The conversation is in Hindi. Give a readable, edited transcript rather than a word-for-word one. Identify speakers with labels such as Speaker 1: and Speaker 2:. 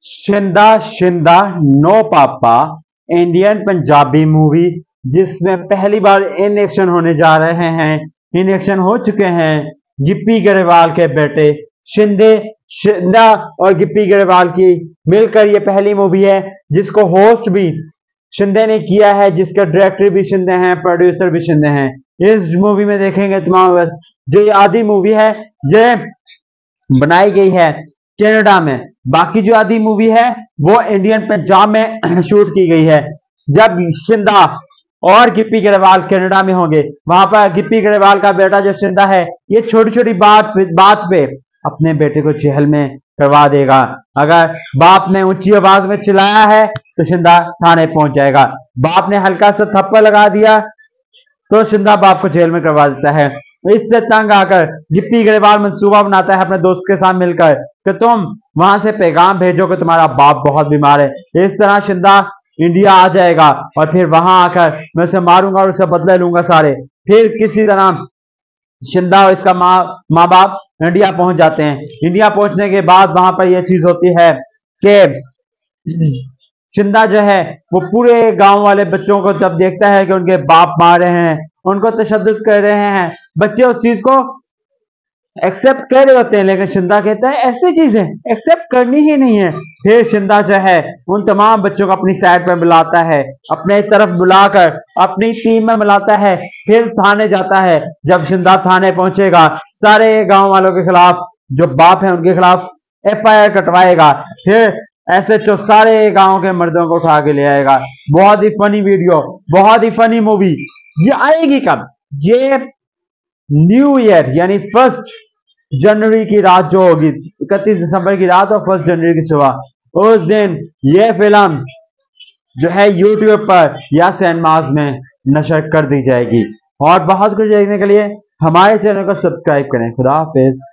Speaker 1: शिंदा Shinda no papa Indian Punjabi movie जिसमें पहली बार इन एक्शन होने जा रहे हैं। इन एक्शन हो चुके हैं गिप्पी गरेवाल के बेटे शिंदा और गिप्पी गरेवाल की मिलकर ये पहली मूवी है जिसको होस्ट भी शिंदे ने किया है, जिसका डायरेक्टर भी शिंदे हैं, प्रोड्यूसर भी शिंदे हैं। इस मूवी में देखेंगे तमाम जो ये आधी मूवी है ये बनाई गई है कनाडा में, बाकी जो आधी मूवी है वो इंडियन पंजाब में शूट की गई है। जब शिंदा और गिप्पी गरेवाल कनाडा में होंगे, वहां पर गिप्पी गरेवाल का बेटा जो शिंदा है ये छोटी छोटी बात पे अपने बेटे को जेल में करवा देगा। अगर बाप ने ऊंची आवाज में चिल्लाया है तो शिंदा थाने पहुंच जाएगा। बाप ने हल्का सा थप्पड़ लगा दिया तो शिंदा बाप को जेल में करवा देता है। इससे तंग आकर गिप्पी गरेवाल मंसूबा बनाता है अपने दोस्त के साथ मिलकर कि तुम वहां से पैगाम भेजो कि तुम्हारा बाप बहुत बीमार है। इस तरह शिंदा इंडिया आ जाएगा और फिर वहां आकर मैं उसे मारूंगा और उसे बदले लूंगा सारे। फिर किसी तरह शिंदा और इसका माँ बाप इंडिया पहुंच जाते हैं। इंडिया पहुंचने के बाद वहां पर यह चीज होती है कि शिंदा जो है वो पूरे गांव वाले बच्चों को जब देखता है कि उनके बाप मार रहे हैं, उनको तशद्दुद कर रहे हैं, बच्चे उस चीज को एक्सेप्ट कर रहे होते हैं, लेकिन शिंदा कहता है ऐसी चीजें एक्सेप्ट करनी ही नहीं है। फिर शिंदा जो है उन तमाम बच्चों को अपनी साइड पर बुलाता है, अपने तरफ बुलाकर अपनी टीम में मिलाता है, फिर थाने जाता है। जब शिंदा थाने पहुंचेगा सारे गांव वालों के खिलाफ जो बाप है उनके खिलाफ FIR कटवाएगा। फिर SHO सारे गांव के मर्दों को उठा के ले आएगा। बहुत ही फनी वीडियो, बहुत ही फनी मूवी। ये आएगी कब? ये न्यू ईयर यानी 1 जनवरी की रात जो होगी, 31 दिसंबर की रात और 1 जनवरी की सुबह, उस दिन ये फिल्म जो है यूट्यूब पर या सिनेमास में नशर कर दी जाएगी। और बहुत कुछ देखने के लिए हमारे चैनल को सब्सक्राइब करें। खुदा हाफिज।